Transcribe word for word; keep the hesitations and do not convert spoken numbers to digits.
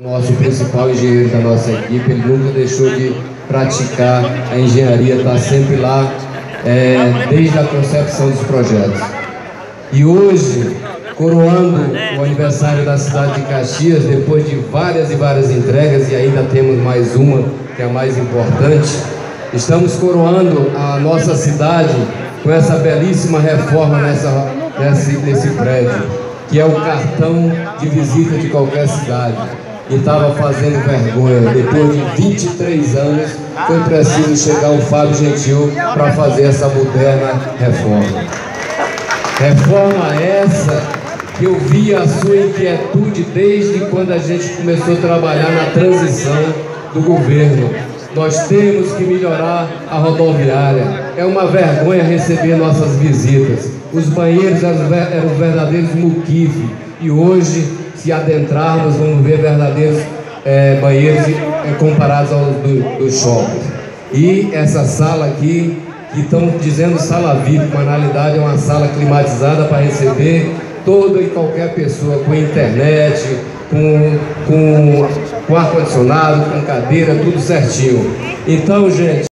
Nosso principal engenheiro da nossa equipe, ele nunca deixou de praticar a engenharia, está sempre lá, é, desde a concepção dos projetos. E hoje, coroando o aniversário da cidade de Caxias, depois de várias e várias entregas, e ainda temos mais uma, que é a mais importante, estamos coroando a nossa cidade com essa belíssima reforma nessa, nesse, nesse prédio, que é o cartão de visita de qualquer cidade. E estava fazendo vergonha. Depois de vinte e três anos, foi preciso chegar o Fábio Gentil para fazer essa moderna reforma. Reforma essa que eu vi a sua inquietude desde quando a gente começou a trabalhar na transição do governo. Nós temos que melhorar a rodoviária. É uma vergonha receber nossas visitas. Os banheiros eram verdadeiros muquifes. E hoje, se adentrarmos, vamos ver verdadeiros é, banheiros é, comparados aos do, do shopping. E essa sala aqui, que estão dizendo sala V I P, mas na realidade é uma sala climatizada para receber toda e qualquer pessoa, com internet, com, com, com ar-condicionado, com cadeira, tudo certinho. Então, gente...